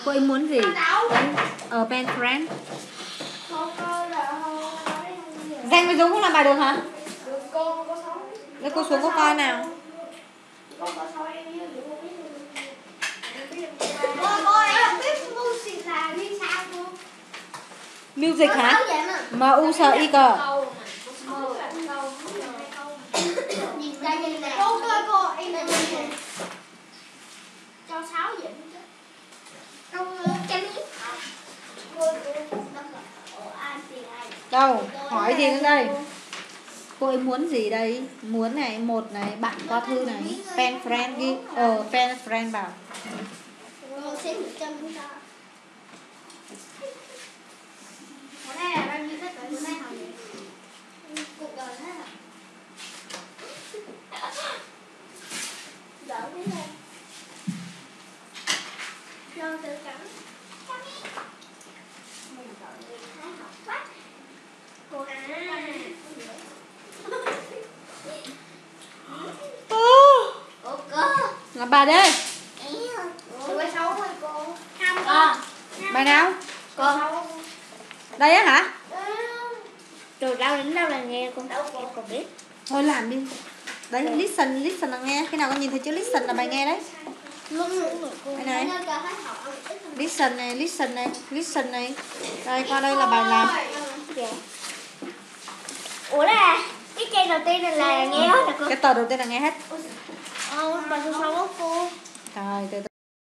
Cô ấy muốn gì? Ở pen friend. Danh với Dũng không làm bài được hả? Để cô xuống cô coi nào. Music hả? M-U-S-I-C. Cho 6 vậy chứ. Đâu, hỏi gì nữa đây? Cô ấy muốn gì đây? Muốn này, một này, bạn qua thư này, pen friend ghi, pen friend vào. Bữa nay là bao nhiêu cái bữa nay hỏi cuộc đời hết à? Đỡ biết không? Cho tự cắn. Mình chọn người thái học quá. Cô à. Ủa cô. Làm bài đi. Bài 6 rồi cô. Bài nào? Cô. Đây á hả? Từ đâu đến đâu là nghe con đâu em còn biết. Thôi làm đi. Đấy, listen là nghe. Khi nào con nhìn thấy chữ listen là bài nghe đấy. Đây này. Listen này. Đây, qua đây là bài làm. Ủa là cái trang đầu tiên này là nghe hết hả cô? Cái tờ đầu tiên là nghe hết. Bài số 6 cô. Rồi, từ từ.